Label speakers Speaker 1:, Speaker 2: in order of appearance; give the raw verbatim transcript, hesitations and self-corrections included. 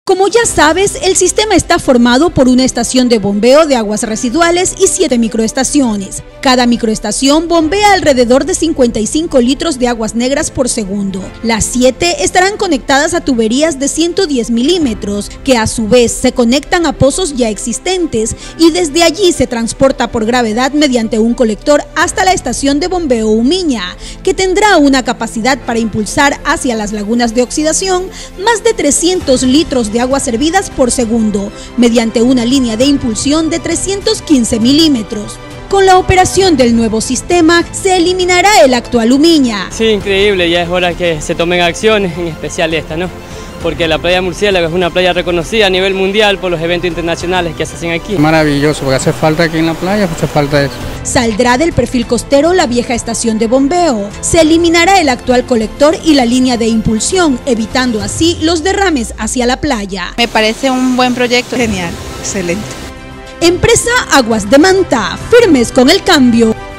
Speaker 1: Como ya sabes, el sistema está formado por una estación de bombeo de aguas residuales y siete microestaciones. Cada microestación bombea alrededor de cincuenta y cinco litros de aguas negras por segundo. Las siete estarán conectadas a tuberías de ciento diez milímetros, que a su vez se conectan a pozos ya existentes y desde allí se transporta por gravedad mediante un colector hasta la estación de bombeo Umiña, que tendrá una capacidad para impulsar hacia las lagunas de oxidación más de trescientos litros de aguas servidas por segundo, mediante una línea de impulsión de trescientos quince milímetros. Con la operación del nuevo sistema se eliminará el actual Umiña.
Speaker 2: Sí, increíble, ya es hora que se tomen acciones, en especial esta, ¿no? Porque la playa Murciélago es una playa reconocida a nivel mundial por los eventos internacionales que se hacen aquí.
Speaker 3: Maravilloso, porque hace falta aquí en la playa, hace falta eso.
Speaker 1: Saldrá del perfil costero la vieja estación de bombeo. Se eliminará el actual colector y la línea de impulsión, evitando así los derrames hacia la playa.
Speaker 4: Me parece un buen proyecto.
Speaker 5: Genial, excelente.
Speaker 1: Empresa Aguas de Manta, firmes con el cambio.